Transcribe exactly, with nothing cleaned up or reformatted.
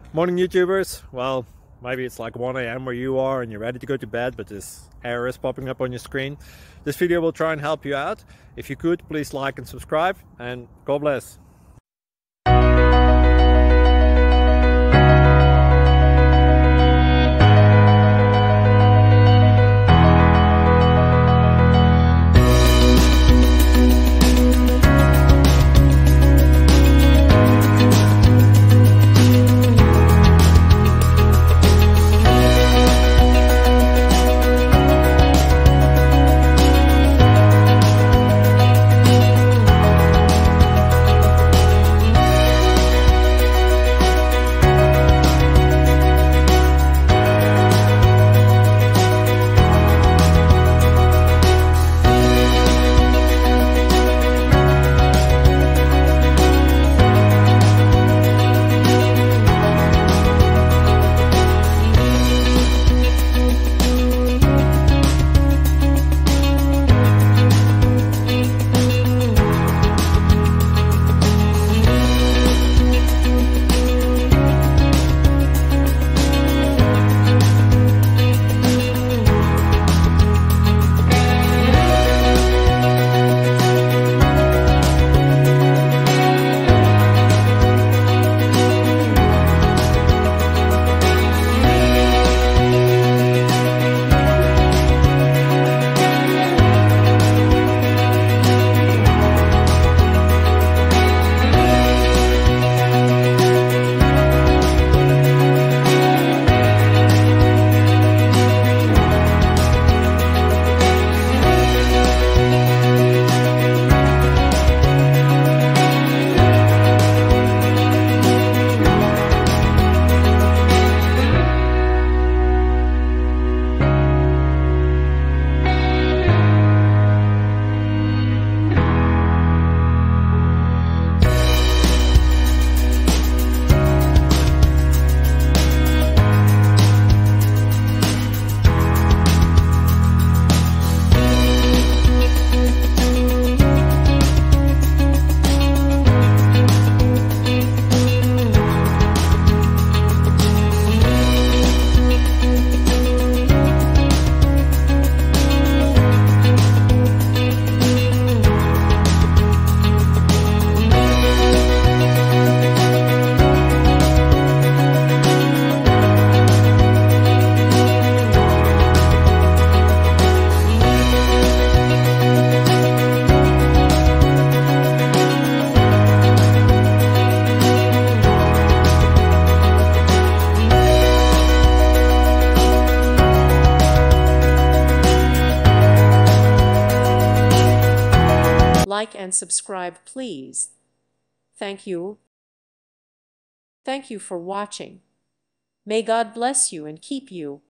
Morning YouTubers. Well, maybe it's like one A M where you are and you're ready to go to bed, but this error is popping up on your screen. This video will try and help you out. If you could, please like and subscribe, and God bless. Like and subscribe, please. Thank you. Thank you for watching. May God bless you and keep you.